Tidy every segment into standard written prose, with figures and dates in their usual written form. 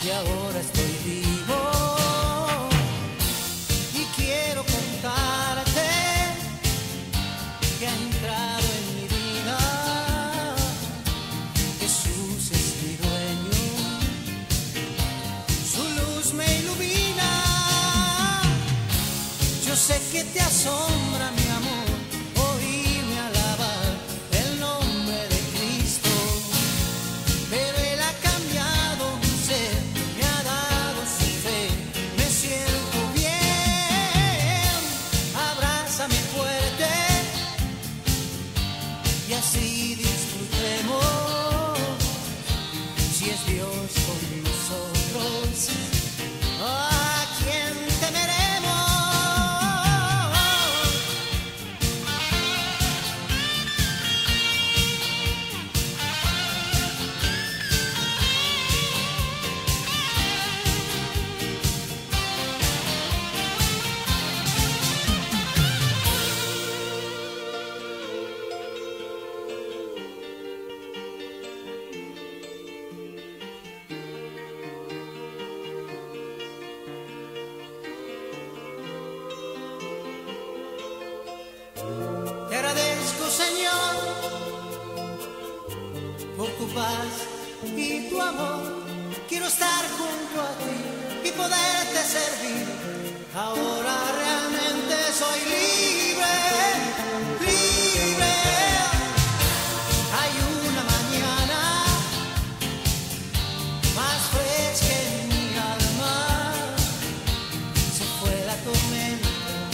y ahora estoy vivo y quiero contarte que ha entrado en mi vida. Jesús es mi dueño, su luz me ilumina. Yo sé que te asombra, mi amor, oírme alabar el nombre de Cristo, pero Él ha cambiado mi ser, me ha dado su fe, me siento bien. Abrázame fuerte y así disfrutemos. Si es Dios con nosotros, ¿a quién temeremos? Te agradezco, Señor, por tu paz y tu amor. Quiero estar junto a ti y poderte servir. Ahora realmente soy libre, libre. Hay una mañana más fresca en mi alma. Se fue la tormenta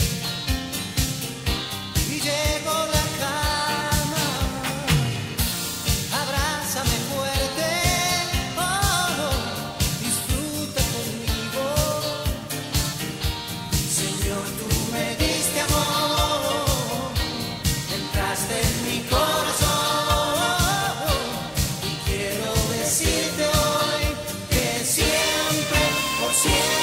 y llegó la calma. Abrázame fuerte, oh, disfruta conmigo. Señor, tú me diste amor, entraste en mi corazón y quiero decirte hoy que siempre, por siempre